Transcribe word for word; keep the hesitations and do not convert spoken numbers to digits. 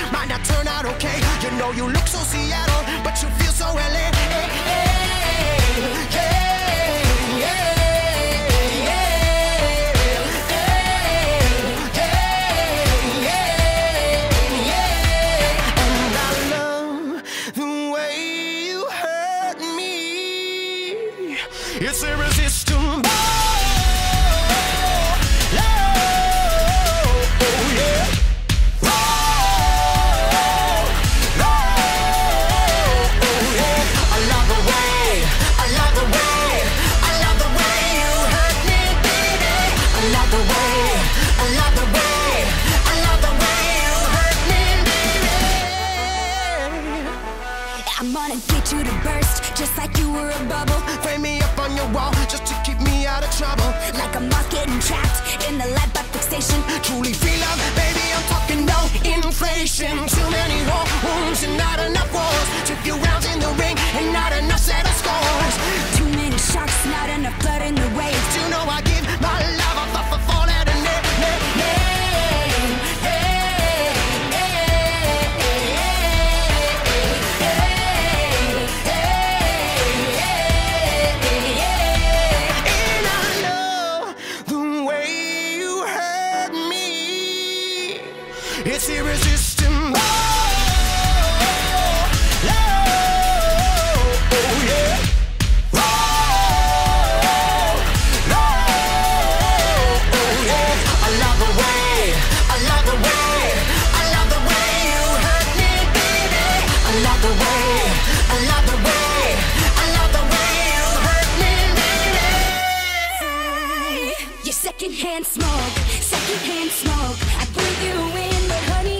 might not turn out okay. You know you look so Seattle, but you feel so L A. Hey, hey, hey, yeah. It's irresistible. Love, oh yeah. Love, love, oh yeah. I love the way, I love the way, I love the way you hurt me, baby. I love the way, I love the way, I love the way you hurt me, baby. I'm gonna get you to burst, just like you were a bubble. Frame me up on your wall, just to keep me out of trouble. Like a moth getting trapped in the lead butt fixation. Truly feel love, baby, I'm talking no inflation. Too many war wounds and not enough wars. Too few rounds in the ring and not enough set of scores. Too many sharks, not enough blood in the waves. You know I give my love a f f fall at a name, name, name. It's irresistible. Love, oh yeah. Love, love, oh yeah. I love the way, I love the way, I love the way you hurt me, baby. I love the way, I love the way, I love the way you hurt me, baby. Your secondhand smoke, secondhand smoke. I breathe you in, but honey,